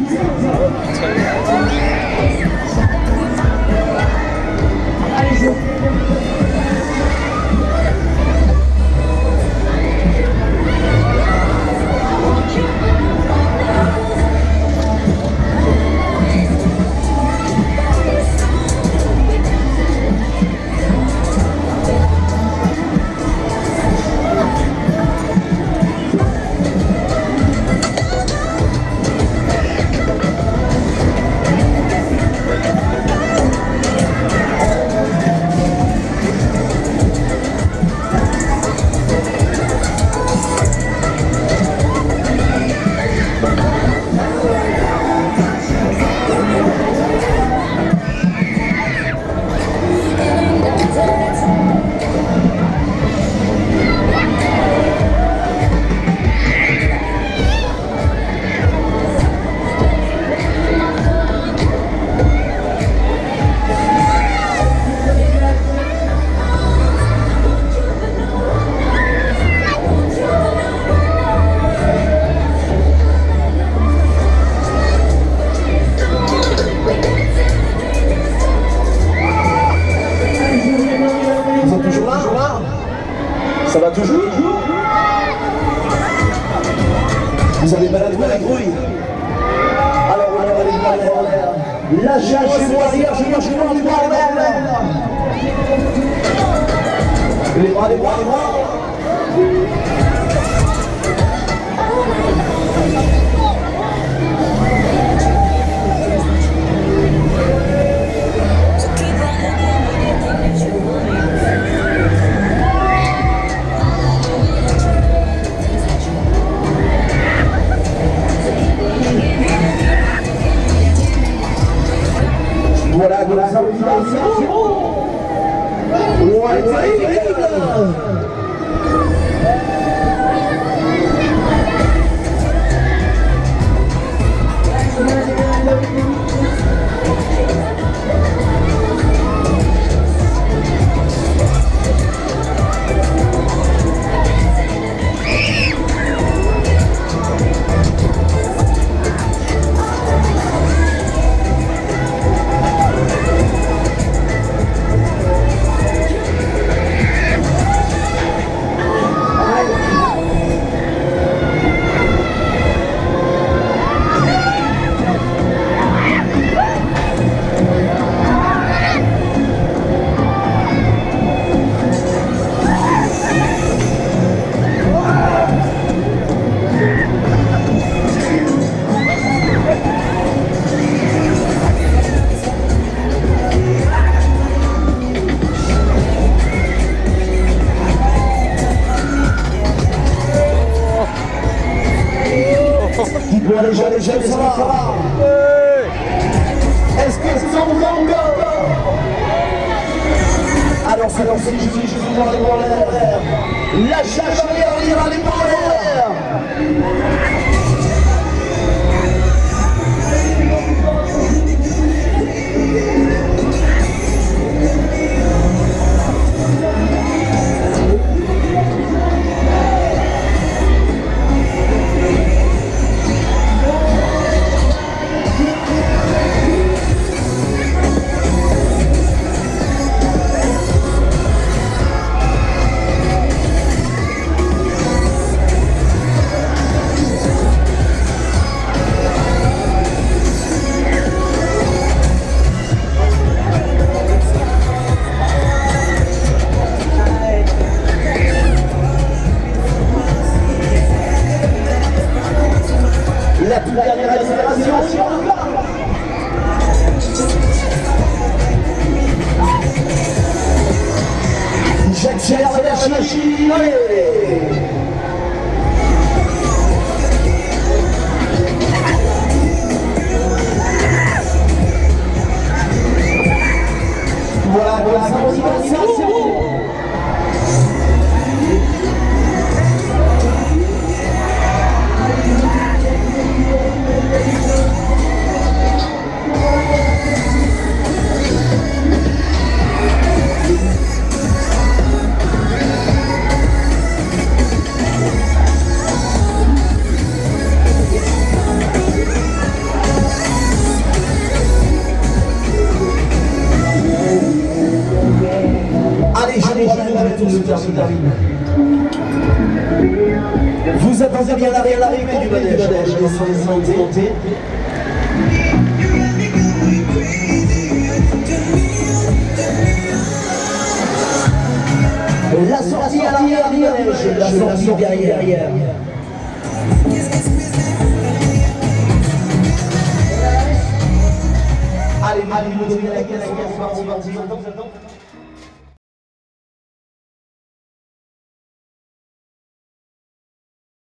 Ça va toujours? Vous avez pas la grouille? Alors on va les bras en l'air. Lâchez moi, les bras en l'air. Les bras. Voilà, ça les jeunes, ça va. Est-ce que c'est encore? Alors c'est lancé, je vous vois les bras en l'air. Lâchez la barrière, il ira les bras en l'air. termine. Vous attendez bien l'arrivée du manège. Laissez monter. La sortie à l'arrière du manège, la sortie derrière. Allez, vous donnez la caisse, on va